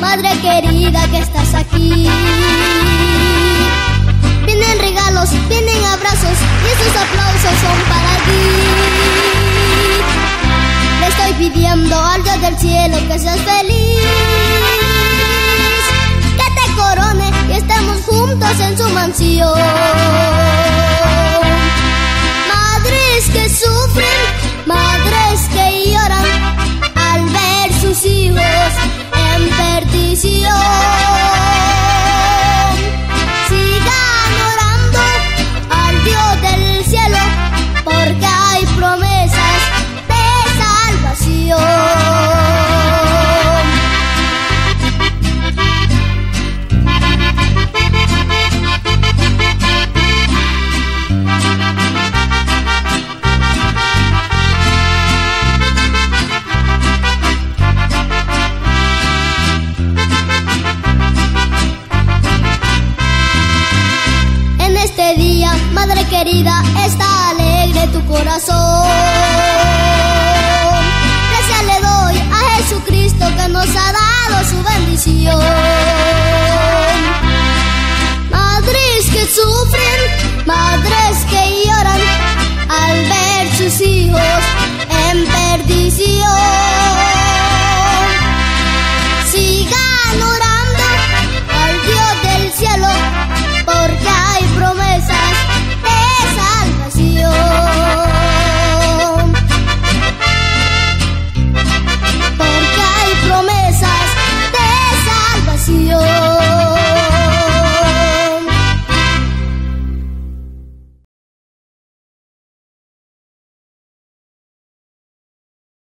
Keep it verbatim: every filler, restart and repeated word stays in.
madre querida que estás aquí. Vienen regalos, vienen abrazos y esos aplausos son para ti. Le estoy pidiendo al Dios del cielo que seas feliz, que te corone y estemos juntos en su mansión. Madres que sufren, madres que lloran al ver sus hijos en perdición. Sigan orando al Dios del cielo, porque hay promesas de salvación. Madre querida, está alegre tu corazón. Gracias le doy a Jesucristo que nos ha dado su bendición. Madres que sufren,